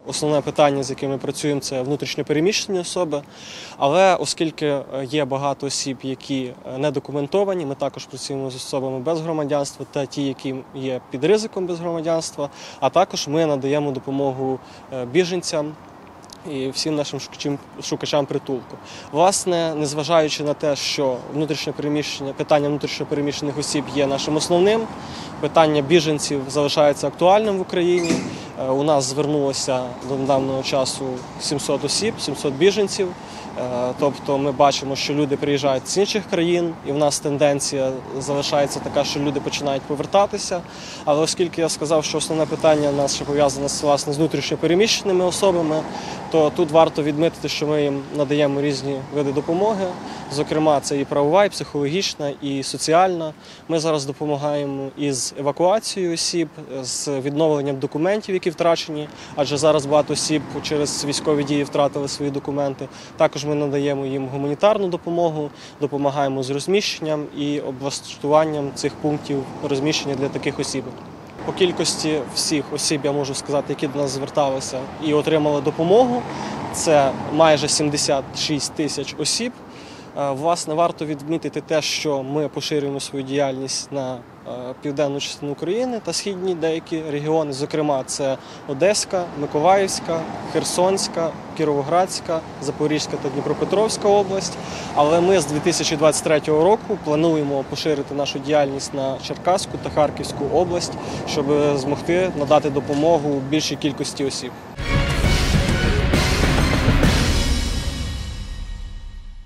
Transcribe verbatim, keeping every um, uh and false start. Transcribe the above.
основне питання, з яким ми працюємо, це внутрішньо переміщені особи. Але оскільки є багато осіб, які не документовані, ми також працюємо з особами без громадянства та ті, які є під ризиком без громадянства, а також ми надаємо допомогу біженцям і всім нашим шукачам притулку. Власне, незважаючи на те, що внутрішнє переміщення, питання внутрішньопереміщених осіб є нашим основним, питання біженців залишається актуальним в Україні. У нас звернулося до недавнього часу сімсот осіб, сімсот біженців. Тобто ми бачимо, що люди приїжджають з інших країн, і в нас тенденція залишається така, що люди починають повертатися. Але оскільки я сказав, що основне питання наше пов'язане власне з внутрішньо переміщеними особами, то тут варто відмітити, що ми їм надаємо різні види допомоги. Зокрема, це і правова, і психологічна, і соціальна. Ми зараз допомагаємо із евакуацією осіб, з відновленням документів, які втрачені, адже зараз багато осіб через військові дії втратили свої документи. Також ми надаємо їм гуманітарну допомогу, допомагаємо з розміщенням і облаштуванням цих пунктів розміщення для таких осіб. По кількості всіх осіб, я можу сказати, які до нас зверталися і отримали допомогу, це майже сімдесят шість тисяч осіб. Власне, варто відмітити те, що ми поширюємо свою діяльність на південну частину України та східні деякі регіони, зокрема, це Одеська, Миколаївська, Херсонська, Кіровоградська, Запорізька та Дніпропетровська область. Але ми з дві тисячі двадцять третього року плануємо поширити нашу діяльність на Черкаську та Харківську область, щоб змогти надати допомогу більшій кількості осіб.